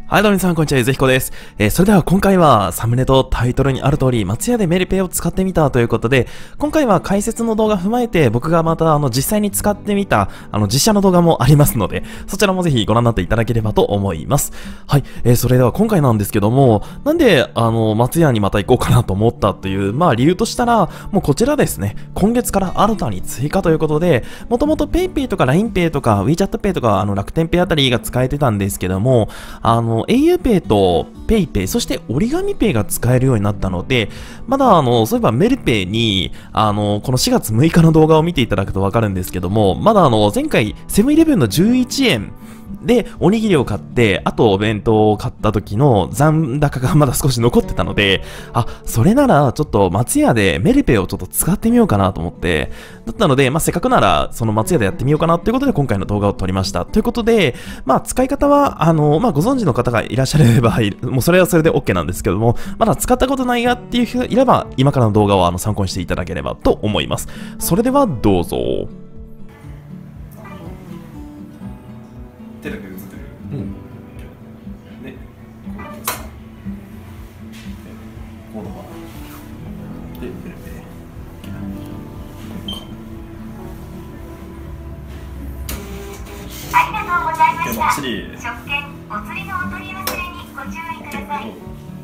はい、どうも皆さん、こんにちは、ゆずひこです。それでは今回は、サムネとタイトルにある通り、松屋でメルペイを使ってみたということで、今回は解説の動画踏まえて、僕がまた、実際に使ってみた、実写の動画もありますので、そちらもぜひご覧になっていただければと思います。はい、それでは今回なんですけども、なんで、松屋にまた行こうかなと思ったという、理由としたら、もうこちらですね、今月から新たに追加ということで、もともと PayPay とか LINEPay とか WeChat Pay とか、楽天Payあたりが使えてたんですけども、auPay と PayPay、そして折り紙ペイが使えるようになったので、まだそういえばメルペイに、この4月6日の動画を見ていただくとわかるんですけども、まだ前回セブンイレブンの11円、で、おにぎりを買って、あとお弁当を買った時の残高がまだ少し残ってたので、それならちょっと松屋でメルペイをちょっと使ってみようかなと思って、だったので、せっかくならその松屋でやってみようかなということで今回の動画を撮りました。ということで、使い方は、ご存知の方がいらっしゃれば、もうそれはそれで OK なんですけども、まだ使ったことないがっていう人がいれば、今からの動画を参考にしていただければと思います。それではどうぞ。 手だけ映ってる。で、コードバー。で、ペルペありがとうございました。 バッチリ。 食券、お釣りのお取り忘れにご注意ください。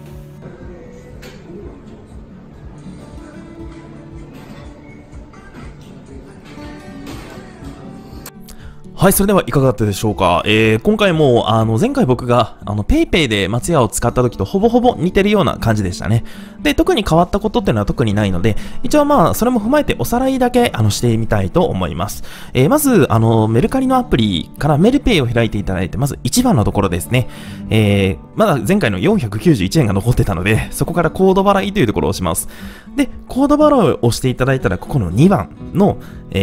はい、それではいかがだったでしょうか。今回も、前回僕が、PayPay で松屋を使った時とほぼほぼ似てるような感じでしたね。で、特に変わったことっていうのは特にないので、一応それも踏まえておさらいだけ、してみたいと思います。まず、メルカリのアプリからメルペイを開いていただいて、まず1番のところですね。まだ前回の491円が残ってたので、そこからコード払いというところを押します。で、コード払いを押していただいたら、ここの2番の、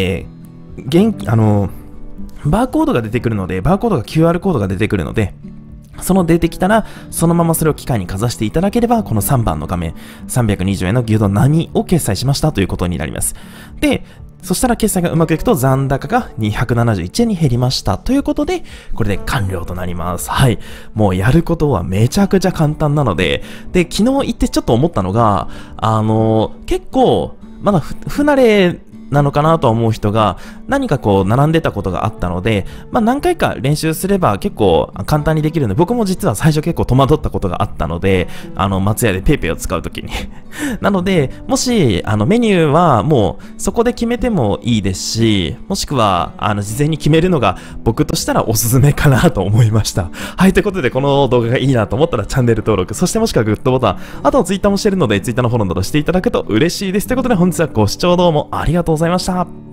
バーコードが出てくるので、バーコードが QR コードが出てくるので、その出てきたら、そのままそれを機械にかざしていただければ、この3番の画面、320円の牛丼並を決済しましたということになります。で、そしたら決済がうまくいくと残高が271円に減りましたということで、これで完了となります。はい。もうやることはめちゃくちゃ簡単なので、で、昨日行ってちょっと思ったのが、結構、まだ不慣れなのかなとは思う人が何か並んでたことがあったので、何回か練習すれば結構簡単にできるので、僕も実は最初結構戸惑ったことがあったので、松屋で PayPay を使うときに。なので、もし、メニューはもうそこで決めてもいいですし、もしくは、事前に決めるのが僕としたらおすすめかなと思いました。はい、ということでこの動画がいいなと思ったらチャンネル登録、そしてもしくはグッドボタン、あと Twitter もしてるので Twitter のフォローなどしていただくと嬉しいです。ということで本日はご視聴どうもありがとうございました。